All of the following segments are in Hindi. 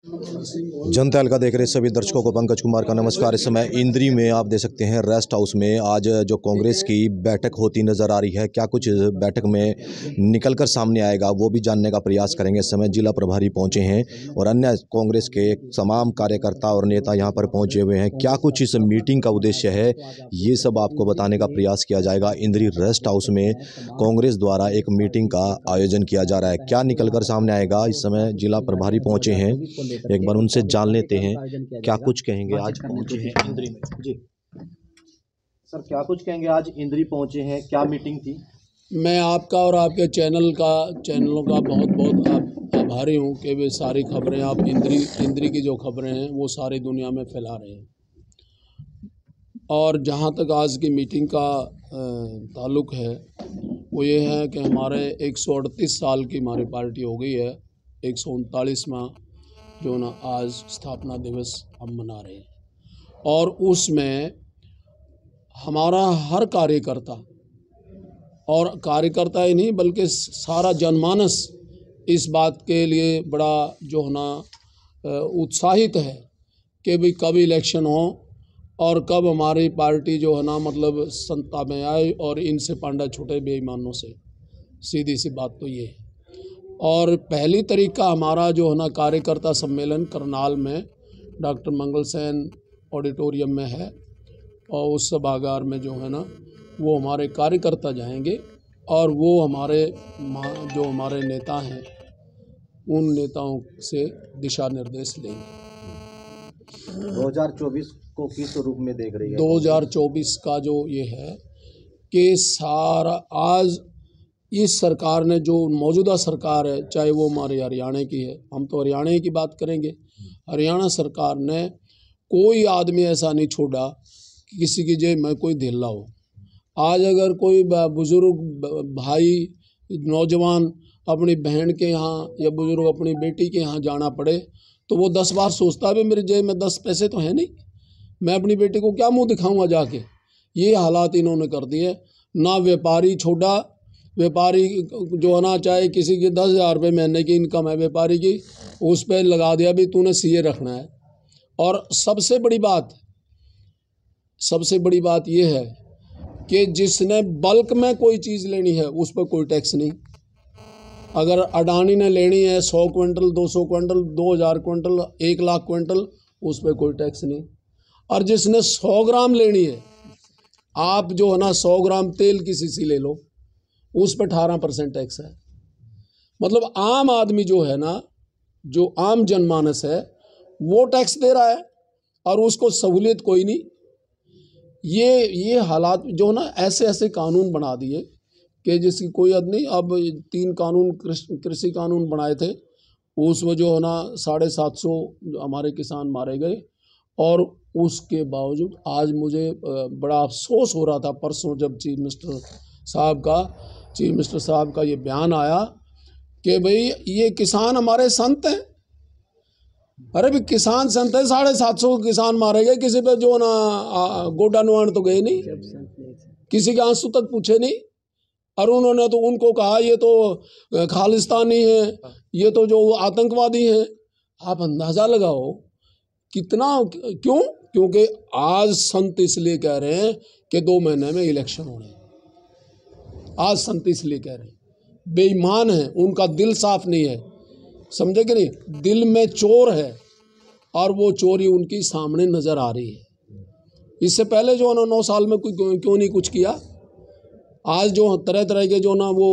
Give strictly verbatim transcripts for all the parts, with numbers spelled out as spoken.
जनता हल्का देख रहे सभी दर्शकों को पंकज कुमार का नमस्कार। इस समय इंद्री में आप देख सकते हैं रेस्ट हाउस में आज जो कांग्रेस की बैठक होती नजर आ रही है। क्या कुछ बैठक में निकलकर सामने आएगा वो भी जानने का प्रयास करेंगे। इस समय जिला प्रभारी पहुंचे हैं और अन्य कांग्रेस के तमाम कार्यकर्ता और नेता यहां पर पहुंचे हुए हैं। क्या कुछ इस मीटिंग का उद्देश्य है ये सब आपको बताने का प्रयास किया जाएगा। इंद्री रेस्ट हाउस में कांग्रेस द्वारा एक मीटिंग का आयोजन किया जा रहा है। क्या निकलकर सामने आएगा, इस समय जिला प्रभारी पहुंचे हैं, एक बार उनसे जान लेते हैं क्या कुछ कहेंगे। आज पहुंचे हैं इंद्री में जी सर, क्या कुछ कहेंगे। आज इंद्री पहुंचे हैं, क्या मीटिंग थी। मैं आपका और आपके चैनल का चैनलों का बहुत बहुत आभारी हूं कि वे सारी खबरें आप इंद्री इंद्री की जो खबरें हैं वो सारी दुनिया में फैला रहे हैं। और जहां तक आज की मीटिंग का ताल्लुक है वो ये है कि हमारे एक सौ अड़तीस साल की हमारी पार्टी हो गई है। एक सौ उनतालीसवां जो ना आज स्थापना दिवस हम मना रहे हैं और उसमें हमारा हर कार्यकर्ता और कार्यकर्ता ही नहीं बल्कि सारा जनमानस इस बात के लिए बड़ा जो है ना उत्साहित है कि भाई कब इलेक्शन हो और कब हमारी पार्टी जो है ना मतलब सत्ता में आए और इनसे पांडा छूटे बेईमानों से। सीधी सी बात तो ये है। और पहली तरीका हमारा जो है ना कार्यकर्ता सम्मेलन करनाल में डॉक्टर मंगल सेन ऑडिटोरियम में है और उस सभागार में जो है ना वो हमारे कार्यकर्ता जाएंगे और वो हमारे जो हमारे नेता हैं उन नेताओं से दिशा निर्देश लेंगे। दो हज़ार चौबीस को किस रूप में देख रही है। दो हज़ार चौबीस का जो ये है कि सारा आज इस सरकार ने जो मौजूदा सरकार है, चाहे वो हमारे हरियाणा की है, हम तो हरियाणा की बात करेंगे। हरियाणा सरकार ने कोई आदमी ऐसा नहीं छोड़ा कि किसी की जेब में कोई ढीला हो। आज अगर कोई बुजुर्ग भाई नौजवान अपनी बहन के यहाँ या बुजुर्ग अपनी बेटी के यहाँ जाना पड़े तो वो दस बार सोचता है मेरे जेब में दस पैसे तो है नहीं, मैं अपनी बेटी को क्या मुंह दिखाऊंगा जाके। ये हालात इन्होंने कर दिए। ना व्यापारी छोड़ा, व्यापारी जो है ना चाहे किसी की दस हज़ार रुपये महीने की इनकम है व्यापारी की, उस पर लगा दिया भी तूने सीए रखना है। और सबसे बड़ी बात सबसे बड़ी बात ये है कि जिसने बल्क में कोई चीज़ लेनी है उस पर कोई टैक्स नहीं। अगर अडानी ने लेनी है सौ क्विंटल, दो सौ क्विंटल, दो हज़ार क्विंटल, एक लाख क्विंटल, उस पर कोई टैक्स नहीं। और जिसने सौ ग्राम लेनी है, आप जो है ना सौ ग्राम तेल की शीशी ले लो, उस पर अठारह परसेंट टैक्स है। मतलब आम आदमी जो है ना, जो आम जनमानस है वो टैक्स दे रहा है और उसको सहूलियत कोई नहीं। ये ये हालात जो ना ऐसे ऐसे कानून बना दिए कि जिसकी कोई हद नहीं। अब तीन कानून कृषि कानून बनाए थे, उसमें जो है ना साढ़े सात सौ हमारे किसान मारे गए। और उसके बावजूद आज मुझे बड़ा अफसोस हो रहा था परसों जब चीफ मिनिस्टर साहब का चीफ मिनिस्टर साहब का ये बयान आया कि भाई ये किसान हमारे संत हैं। अरे भी किसान संत है, साढ़े सात सौ किसान मारे गए, किसी पे जो ना गोडा नुआन तो गए नहीं, किसी के आंसू तक पूछे नहीं। और उन्होंने तो उनको कहा ये तो खालिस्तानी है, ये तो जो आतंकवादी हैं। आप अंदाज़ा लगाओ कितना, क्यों? क्योंकि आज संत इसलिए कह रहे हैं कि दो महीने में इलेक्शन होने हैं। आज संत इसलिए कह रहे हैं, बेईमान है, उनका दिल साफ नहीं है, समझे कि नहीं। दिल में चोर है और वो चोरी उनकी सामने नजर आ रही है। इससे पहले जो ना नौ साल में कोई क्यों नहीं कुछ किया। आज जो तरह तरह के जो ना वो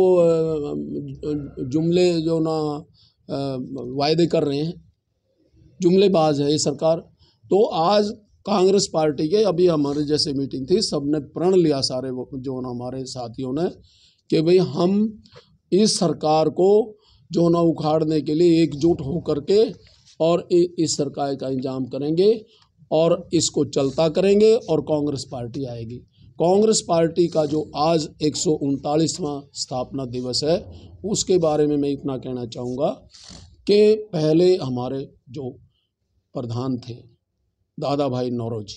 जुमले जो ना वायदे कर रहे हैं, जुमलेबाज है ये सरकार। तो आज कांग्रेस पार्टी के अभी हमारे जैसे मीटिंग थी, सबने प्रण लिया सारे जो ना हमारे साथियों ने कि भाई हम इस सरकार को जो ना उखाड़ने के लिए एकजुट हो करके और इस सरकार का इंतजाम करेंगे और इसको चलता करेंगे और कांग्रेस पार्टी आएगी। कांग्रेस पार्टी का जो आज एक सौ उनतालीसवां स्थापना दिवस है उसके बारे में मैं इतना कहना चाहूँगा कि पहले हमारे जो प्रधान थे दादा भाई नौरोजी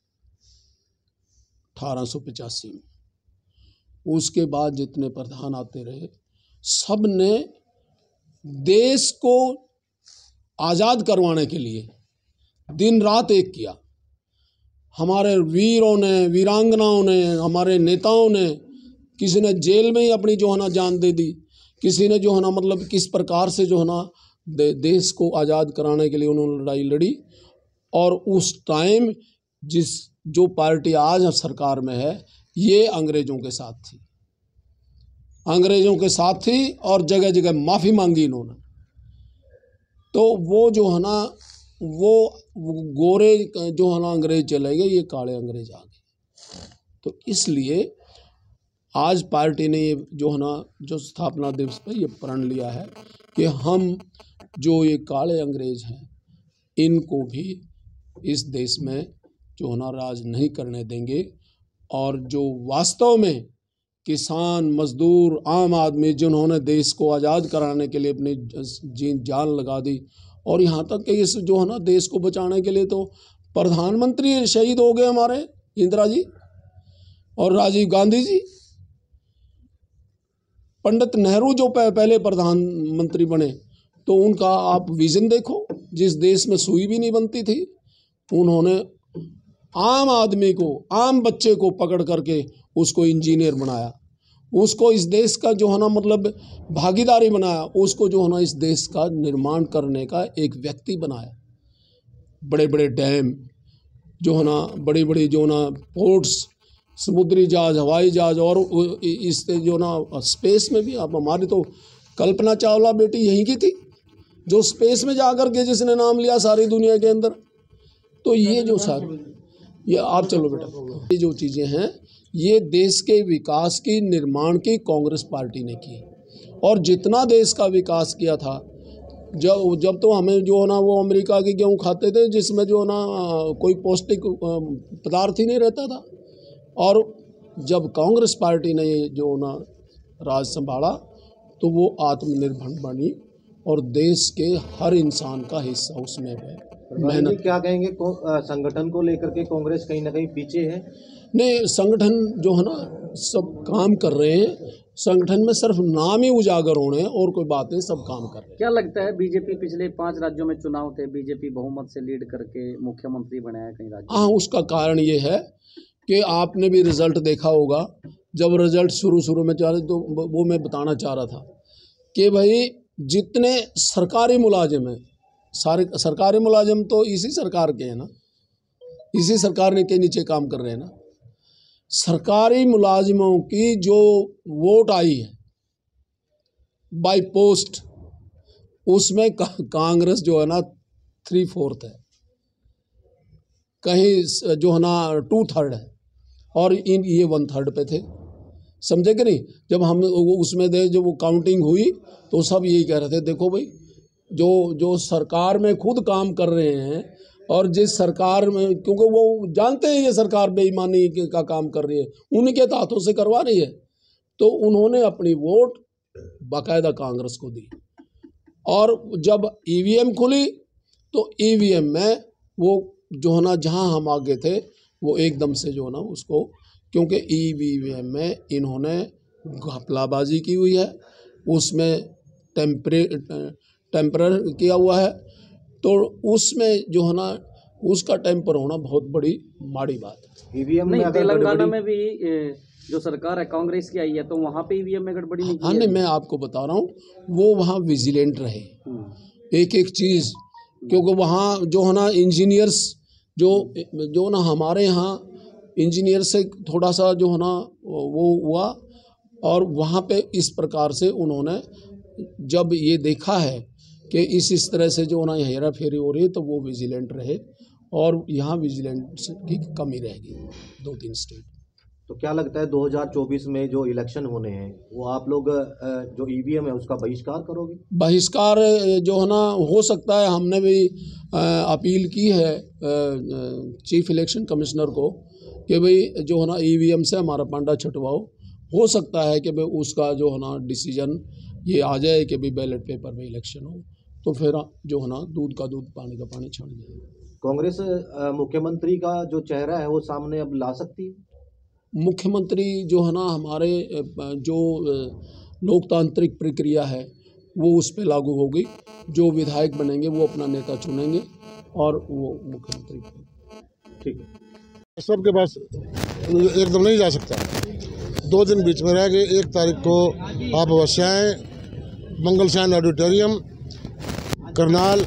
अठारह सौ पचासी में, उसके बाद जितने प्रधान आते रहे सब ने देश को आज़ाद करवाने के लिए दिन रात एक किया। हमारे वीरों ने, वीरांगनाओं ने, हमारे नेताओं ने, किसी ने जेल में ही अपनी जो है ना जान दे दी, किसी ने जो है ना मतलब किस प्रकार से जो है ना दे, देश को आज़ाद कराने के लिए उन्होंने लड़ाई लड़ी। और उस टाइम जिस जो पार्टी आज सरकार में है ये अंग्रेज़ों के साथ थी, अंग्रेज़ों के साथ थी और जगह जगह माफ़ी मांगी इन्होंने। तो वो जो है ना वो गोरे जो है ना अंग्रेज चले गए, ये काले अंग्रेज आ गए। तो इसलिए आज पार्टी ने ये जो है ना जो स्थापना दिवस पे ये प्रण लिया है कि हम जो ये काले अंग्रेज हैं इनको भी इस देश में जो है ना राज नहीं करने देंगे। और जो वास्तव में किसान, मजदूर, आम आदमी जिन्होंने देश को आज़ाद कराने के लिए अपनी जी जान लगा दी, और यहाँ तक कि इस जो है ना देश को बचाने के लिए तो प्रधानमंत्री शहीद हो गए हमारे इंदिरा जी और राजीव गांधी जी। पंडित नेहरू जो पहले प्रधानमंत्री बने तो उनका आप विजन देखो, जिस देश में सुई भी नहीं बनती थी उन्होंने आम आदमी को, आम बच्चे को पकड़ करके उसको इंजीनियर बनाया, उसको इस देश का जो है ना मतलब भागीदारी बनाया, उसको जो है ना इस देश का निर्माण करने का एक व्यक्ति बनाया। बड़े बड़े डैम जो है ना, बड़ी बड़ी जो ना पोर्ट्स, समुद्री जहाज, हवाई जहाज, और इस जो ना स्पेस में भी आप हमारी तो कल्पना चावला बेटी यहीं की थी जो स्पेस में जा कर के जिसने नाम लिया सारी दुनिया के अंदर। तो ये जो सारी ये आप चलो बेटा, ये जो चीज़ें हैं ये देश के विकास की, निर्माण की कांग्रेस पार्टी ने की। और जितना देश का विकास किया था, जब जब तो हमें जो है ना वो अमेरिका की गेहूँ खाते थे जिसमें जो है ना कोई पौष्टिक पदार्थ ही नहीं रहता था। और जब कांग्रेस पार्टी ने जो ना राज संभाला तो वो आत्मनिर्भर बनी और देश के हर इंसान का हिस्सा उसमें है। मेहनत क्या कहेंगे संगठन को लेकर के कांग्रेस कहीं ना कहीं पीछे है? नहीं, संगठन जो है ना सब काम कर रहे हैं, संगठन में सिर्फ नाम ही उजागर होने और कोई बात नहीं, सब काम कर रहे हैं। क्या लगता है बीजेपी पिछले पांच राज्यों में चुनाव थे, बीजेपी बहुमत से लीड करके मुख्यमंत्री बनाया कई राज्यों? हाँ, उसका कारण ये है कि आपने भी रिजल्ट देखा होगा। जब रिजल्ट शुरू शुरू में चले तो वो मैं बताना चाह रहा था कि भाई जितने सरकारी मुलाजिम हैं, सारे सरकारी मुलाजिम तो इसी सरकार के हैं ना, इसी सरकार ने के नीचे काम कर रहे हैं ना। सरकारी मुलाजिमों की जो वोट आई है बाय पोस्ट, उसमें कांग्रेस जो है ना थ्री फोर्थ है, कहीं जो है ना टू थर्ड है, और इन ये वन थर्ड पे थे, समझे कि नहीं। जब हम उसमें दे जो वो काउंटिंग हुई तो सब यही कह रहे थे देखो भाई जो जो सरकार में खुद काम कर रहे हैं और जिस सरकार में, क्योंकि वो जानते हैं ये सरकार बेईमानी का काम कर रही है, उन्हीं के हाथों से करवा रही है, तो उन्होंने अपनी वोट बाकायदा कांग्रेस को दी। और जब ईवीएम खुली तो ईवीएम में वो जो है ना जहां हम आगे थे वो एकदम से जो है ना उसको, क्योंकि ईवीएम में इन्होंने घपलाबाजी की हुई है, उसमें टेम्परे टेम्परर किया हुआ है, तो उसमें जो है ना उसका टेम्पर होना बहुत बड़ी माड़ी बात है। ईवीएम में तेलंगाना में भी जो सरकार है कांग्रेस की आई है तो वहाँ पे ईवीएम में गड़बड़ी नहीं की? हाँ, नहीं, मैं आपको बता रहा हूँ वो वहाँ विजिलेंट रहे एक एक चीज़, क्योंकि वहाँ जो है ना इंजीनियर्स जो जो ना हमारे यहाँ इंजीनियर से थोड़ा सा जो है ना वो हुआ, और वहाँ पे इस प्रकार से उन्होंने जब ये देखा है कि इस इस तरह से जो ना हेरा फेरी हो रही है तो वो विजिलेंट रहे, और यहाँ विजिलेंस की कमी रहेगी दो तीन स्टेट। तो क्या लगता है दो हज़ार चौबीस में जो इलेक्शन होने हैं वो आप लोग जो ईवीएम है उसका बहिष्कार करोगे? बहिष्कार जो है ना हो सकता है, हमने भी अपील की है चीफ इलेक्शन कमिश्नर को कि भाई जो है ना ईवीएम से हमारा पांडा छटवाओ। हो सकता है कि भाई उसका जो है ना डिसीजन ये आ जाए कि भाई बैलेट पेपर में इलेक्शन हो, तो फिर जो है ना दूध का दूध पानी का पानी छड़ जाए। कांग्रेस मुख्यमंत्री का जो चेहरा है वो सामने अब ला सकती है? मुख्यमंत्री जो है ना हमारे जो लोकतांत्रिक प्रक्रिया है वो उस पर लागू होगी। जो विधायक बनेंगे वो अपना नेता चुनेंगे और वो मुख्यमंत्री बनेंगे। ठीक है। सबके पास एकदम नहीं जा सकता, दो दिन बीच में रह गए। एक तारीख को आप अवश्य आएँ, मंगलशान ऑडिटोरियम करनाल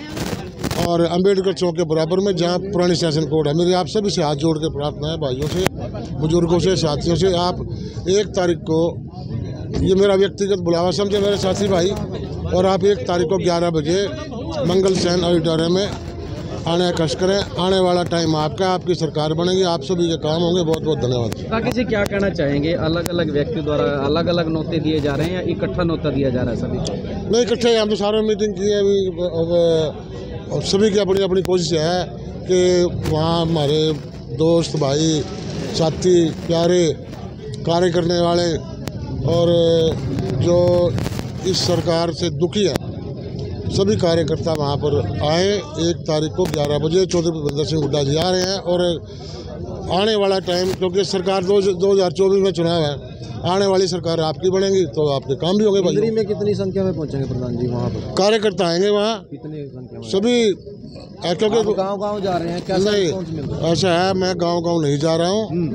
और अंबेडकर चौक के बराबर में, जहाँ पुरानी शासन कोड है। मेरी आप सभी से हाथ जोड़ के प्रार्थना है, भाइयों से, बुजुर्गों से, साथियों से, आप एक तारीख को, ये मेरा व्यक्तिगत बुलावा समझे मेरे साथी भाई, और आप एक तारीख को ग्यारह बजे मंगलशान ऑडिटोरियम में आने का कष्ट करें। आने वाला टाइम आपका, आपकी सरकार बनेगी, आप सभी के काम होंगे। बहुत बहुत धन्यवाद। बाकी से क्या कहना चाहेंगे? अलग अलग व्यक्ति द्वारा अलग अलग नोते दिए जा रहे हैं या इकट्ठा नोता दिया जा रहा है सभी को? नहीं, इकट्ठे हम तो सारे मीटिंग की है अभी, और सभी की अपनी अपनी कोशिश है कि वहाँ हमारे दोस्त भाई साथी प्यारे कार्य करने वाले और जो इस सरकार से दुखी हैं, सभी कार्यकर्ता वहाँ पर आए। एक तारीख को ग्यारह बजे चौधरी भूपेंद्र सिंह हुड्डा जी आ रहे हैं, और आने वाला टाइम, क्योंकि सरकार दो दो हज़ार चौबीस में चुनाव है, आने वाली सरकार आपकी बनेगी तो आपके काम भी होंगे। इंद्री में कितनी संख्या में पहुंचेंगे प्रधान जी? वहाँ पर कार्यकर्ता आएंगे वहाँ कितनी संख्या में? सभी, क्योंकि गांव गांव जा रहे हैं क्या? नहीं, ऐसा है, मैं गांव गांव नहीं जा रहा हूँ,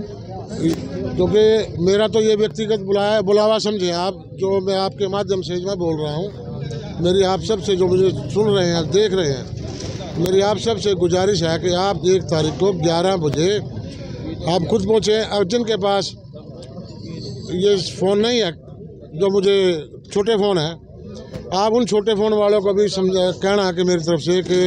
क्योंकि मेरा तो ये व्यक्तिगत बुलाया बुलावा समझे आप, जो मैं आपके माध्यम से मैं बोल रहा हूँ। मेरी आप सब से, जो मुझे सुन रहे हैं, देख रहे हैं, मेरी आप सब से गुजारिश है कि आप एक तारीख को ग्यारह बजे आप खुद पहुँचे। अब जिनके पास ये फ़ोन नहीं है, जो मुझे छोटे फ़ोन है, आप उन छोटे फ़ोन वालों को भी समझा कहना कि मेरी तरफ से कि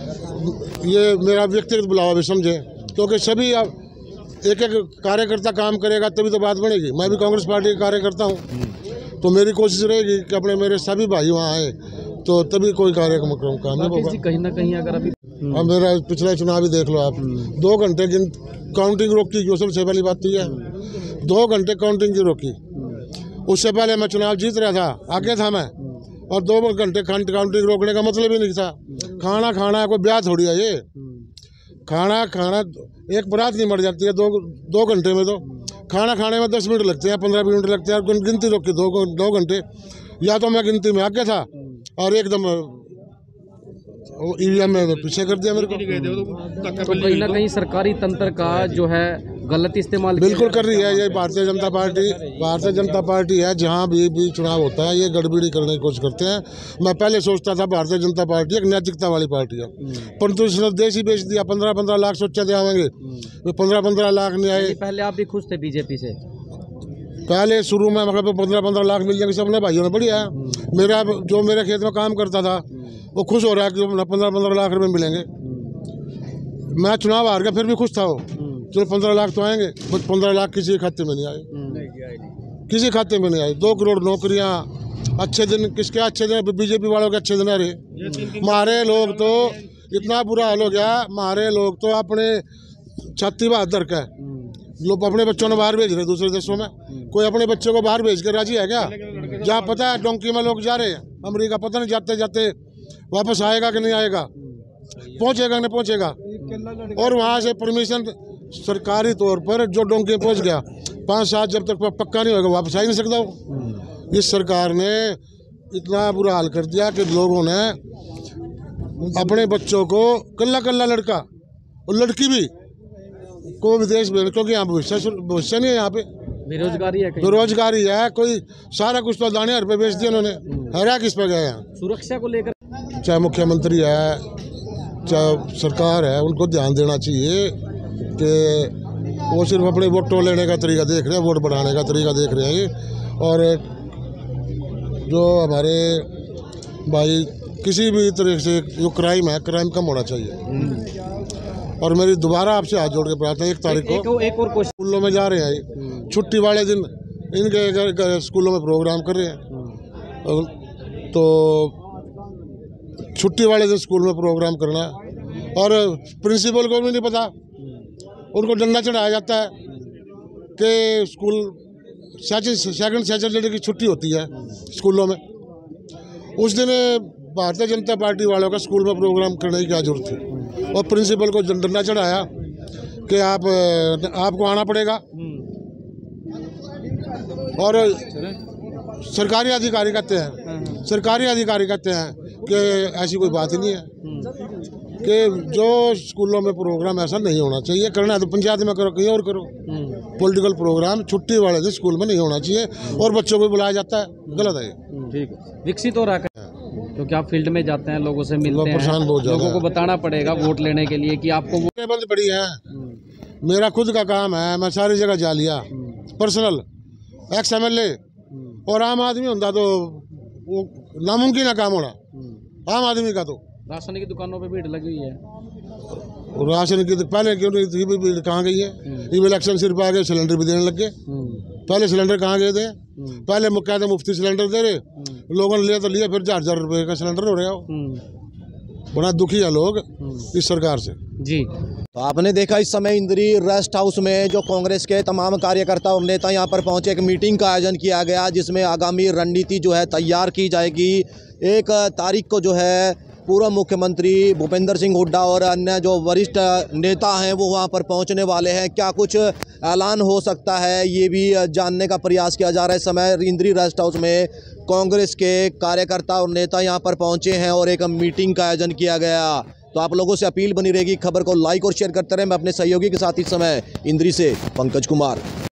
ये मेरा व्यक्तिगत बुलावा भी समझे, क्योंकि सभी अब एक एक कार्यकर्ता काम करेगा तभी तो बात बनेगी। मैं भी कांग्रेस पार्टी का कार्यकर्ता हूँ, तो मेरी कोशिश रहेगी कि अपने मेरे सभी भाई वहाँ आए, तो तभी कोई कार्यक्रम काम नहीं होगा। कहीं ना कहीं अगर अभी अब मेरा पिछला चुनाव भी देख लो आप, दो घंटे की काउंटिंग रोकी, जो सबसे पहली बात तो ये है, दो घंटे काउंटिंग की रोकी। उससे पहले मैं चुनाव जीत रहा था, आगे था मैं, और दो घंटे काउंटिंग रोकने का मतलब ही नहीं था। खाना खाना है, कोई ब्याह थोड़ी है ये। खाना खाना, एक बारात नहीं मर जाती है दो दो घंटे में, तो खाना खाने में दस मिनट लगते हैं, पंद्रह मिनट लगते हैं, और गिनती रोकी दो दो घंटे। या तो मैं गिनती में आगे था और एकदम ईवीएम में पीछे कर दिया मेरे को। तो कहीं ना कहीं सरकारी तंत्र का जो है गलत इस्तेमाल बिल्कुल कर रही है ये भारतीय जनता पार्टी। भारतीय जनता पार्टी है, जहाँ भी भी चुनाव होता है ये गड़बड़ी करने की कोशिश करते हैं। मैं पहले सोचता था भारतीय जनता पार्टी एक नैतिकता वाली पार्टी है, परंतु इसने देश ही बेच दिया। पंद्रह पंद्रह लाख सोचा दे आवेंगे, पंद्रह पंद्रह लाख नहीं आए। पहले आप भी खुश थे बीजेपी से? पहले शुरू में मतलब पंद्रह पंद्रह लाख मिल जाएंगे सबने भाइयों ने, बढ़िया। मेरा जो मेरे खेत में काम करता था वो खुश हो रहा है कि पंद्रह पंद्रह लाख रुपए मिलेंगे। मैं चुनाव हार गया फिर भी खुश था वो, चलो पंद्रह लाख तो आएंगे, बस पंद्रह लाख किसी खाते में नहीं आए, किसी खाते में नहीं आए। दो करोड़ नौकरियां, अच्छे दिन किसके अच्छे दिन? बीजेपी वालों के अच्छे दिन आ रहे। हमारे लोग तो इतना बुरा हाल हो गया, हमारे लोग तो अपने छाती बहादुर का लोग अपने बच्चों ने बाहर भेज रहे दूसरे देशों में। कोई अपने बच्चों को बाहर भेज कर राजी है क्या? जहाँ पता है डोंकी में लोग जा रहे हैं अमेरिका, पता नहीं जाते जाते वापस आएगा कि नहीं आएगा, पहुँचेगा नहीं पहुँचेगा। और वहाँ से परमिशन सरकारी तौर पर जो डोंकी पहुँच गया, पाँच सात जब तक पक्का नहीं होगा वापस आ ही नहीं सकता वो। इस सरकार ने इतना बुरा हाल कर दिया कि लोगों ने अपने बच्चों को, कल्ला कल्ला लड़का और लड़की भी को विदेश भेज, क्योंकि यहाँ भविष्य भविष्य नहीं है, यहाँ पे बेरोजगारी है, बेरोजगारी है। कोई सारा कुछ तो दाने रुपये बेच दिए उन्होंने, हरा किस पे गए यहाँ। सुरक्षा को लेकर चाहे मुख्यमंत्री है चाहे सरकार है, उनको ध्यान देना चाहिए कि वो सिर्फ अपने वोटों लेने का तरीका देख रहे हैं, वोट बढ़ाने का तरीका देख रहे हैं। और जो हमारे भाई किसी भी तरह से जो क्राइम है, क्राइम कम होना चाहिए। और मेरी दोबारा आपसे हाथ जोड़ के प्रार्थना, एक तारीख को एक, एक और क्वेश्चन, स्कूलों में जा रहे हैं, छुट्टी वाले दिन इनके स्कूलों में प्रोग्राम कर रहे हैं, तो छुट्टी वाले दिन स्कूल में प्रोग्राम करना है। और प्रिंसिपल को भी नहीं पता, उनको डंडा चढ़ाया जाता है कि स्कूल सेकंड सैटरडे की छुट्टी होती है स्कूलों में, उस दिन भारतीय जनता पार्टी वालों का स्कूल में प्रोग्राम करने की क्या जरूरत थी? और प्रिंसिपल को डंडा चढ़ाया कि आप आपको आना पड़ेगा। और सरकारी अधिकारी कहते हैं, सरकारी अधिकारी कहते हैं कि ऐसी कोई बात ही नहीं है कि जो स्कूलों में प्रोग्राम ऐसा नहीं होना चाहिए। करना है तो पंचायत में करो, कहीं और करो। पॉलिटिकल प्रोग्राम छुट्टी वाले दिन स्कूल में नहीं होना चाहिए और बच्चों को बुलाया जाता है, गलत है। ठीक है, विकसित हो रहा है क्योंकि आप फील्ड में जाते हैं, लोगों से मिलते हैं, लोगों को बताना पड़ेगा वोट लेने के लिए कि आपको वो बंद पड़ी है। मेरा खुद का काम है, मैं सारी जगह जा लिया, personal X M L A और आम आदमी होता तो वो नामुमकिन है काम होना आम आदमी का। तो राशन की दुकानों पे भीड़ लगी हुई है, राशन की पहले क्यों नहीं थी, भीड़ कहाँ गई है? ये इलेक्शन सिर्फ आ गए, सिलेंडर भी देने लग गए। पहले सिलेंडर कहाँ गए थे? पहले मुख्य थे मुफ्ती सिलेंडर दे रहे, लोगों ने लिया तो लिया, फिर हजार हजार रुपए का सिलेंडर हो रहा हो। बड़ा दुखी है लोग इस सरकार से जी। तो आपने देखा इस समय इंद्री रेस्ट हाउस में जो कांग्रेस के तमाम कार्यकर्ता और नेता यहाँ पर पहुंचे, एक मीटिंग का आयोजन किया गया जिसमें आगामी रणनीति जो है तैयार की जाएगी। एक तारीख को जो है पूर्व मुख्यमंत्री भूपेंद्र सिंह हुड्डा और अन्य जो वरिष्ठ नेता हैं वो वहाँ पर पहुँचने वाले हैं। क्या कुछ ऐलान हो सकता है ये भी जानने का प्रयास किया जा रहा है। इस समय इंद्री रेस्ट हाउस में कांग्रेस के कार्यकर्ता और नेता यहाँ पर पहुँचे हैं और एक मीटिंग का आयोजन किया गया। तो आप लोगों से अपील बनी रहेगी, खबर को लाइक और शेयर करते रहें। मैं अपने सहयोगी के साथ इस समय इंद्री से पंकज कुमार।